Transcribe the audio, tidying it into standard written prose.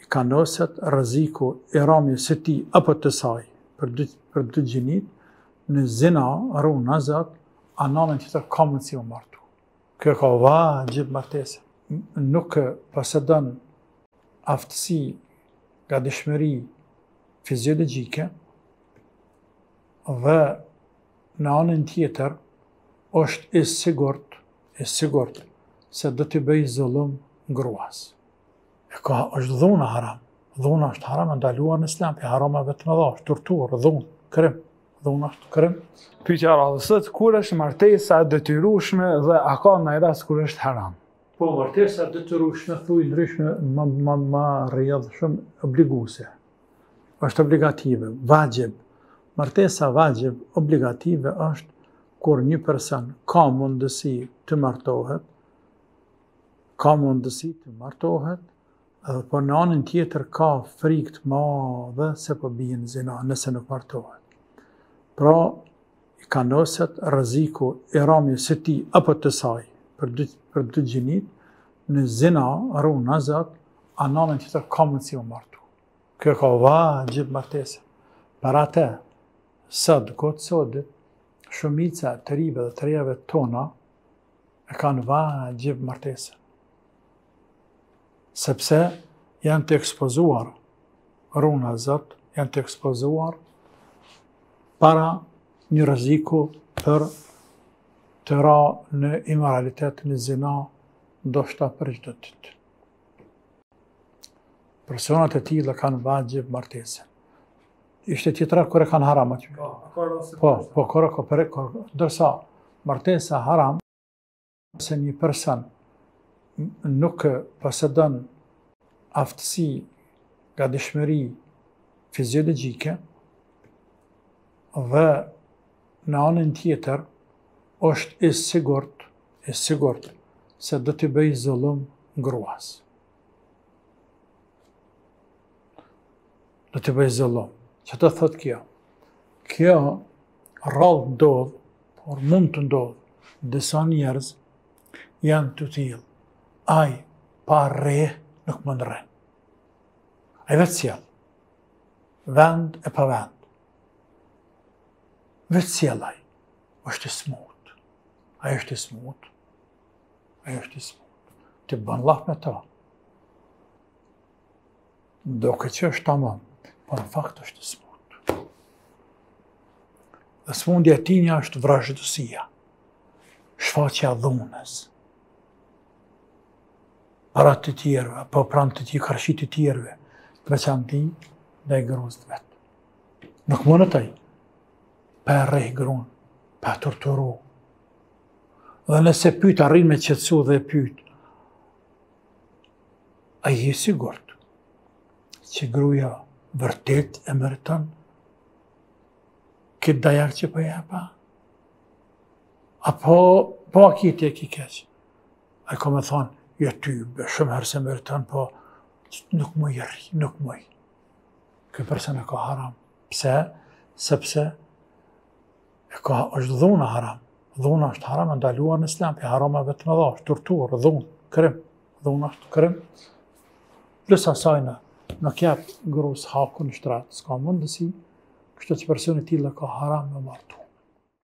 kanoset rreziku i rromjes së tij apo të saj për dy gjinit, në zina, rruna zot, anonën tjetër ka mundësi u martu. Kjo ka vajib martesë. Nuk posedon aftësi nga dëshmëri fiziologjike dhe në anën tjetër është i sigurt se do t'i bëj zullum gruas. Është dhuna haram. Dhuna është haram e ndaluar në Islam, e haramave të mëdha, është torturë, dhunë, krim. Dhuna është krim. Pyetja radhësët, kur është martesa e detyrueshme dhe a ka ndonjë rast kur është haram? Po, martesa e detyrueshme thuj ndryshme më rrjedh shumë obliguese. Është obligative, vajib. Martesa vajib obligative është kur një person ka mundësi të martohet, edhe po në anën tjetër ka frikë të madhe se po bie në zina nëse nuk martohet. Pra, i kanoset rreziku i rromjes së tij apo të saj për dy gjinit, në zina, rruna zot, anonën tjetër ka mundësi u martu. Kjo ka vajib martesë. Për atë, sot, kohët sodit, shumica të rive dhe të rejave tona e kanë vajib martesë. Sepse janë të ekspozuar, rruna zot, janë të ekspozuar para një rreziku për të ra në imoralitet, në zina, ndoshta për çdo ditë. Personat e tilla kanë vajib martesë. Ishte tjetra kur e kanë haram aty. Ndërsa martesa haram se një person nuk posedon aftësi nga dëshmëri fiziologjike dhe në anën tjetër është i sigurt se do t'i bëj zullum gruas. Do t'i bëj zullum. Që të thot kjo? Kjo rrallë ndodh, por mund të ndodh, disa njerëz janë të tillë. Ai pa rreh nuk mund rreh. Ai vetë sjell. Vend e pa vend. Vetë sjell ai. Është i smut. Ai është i smut. Ti bën llaf me ta. Doke që është tamam, por në fakt është i smut. Dhe smundja e tij është vrazhdësia. Shfaqja e dhunës. Para të tjerëve, apo pranë të tjerëve, karshi të tjerëve, veçanti ndaj gruas vetë. Nuk mundet ai pa rreh gruan, pa torturu. Dhe nëse pyet arrin me qetësu dhe pyet, ai je sigurt që gruaja vërtet e meriton këtë dajak që po japa? Apo po akiti e ki keq? Ai ka me thonë, jo ty, shumë herë se meriton, po nuk më i rri, nuk më i. Ky person e ka haram. Pse? Sepse është dhuna haram. Dhuna është haram e ndaluar në Islam, e haramave të mëdha, është torturë, dhunë, krim. Dhuna është krim. Plus asajna, nuk jep gruas hakun në shtrat, s'ka mundësi, kështu që personi i tillë ka haram me martu.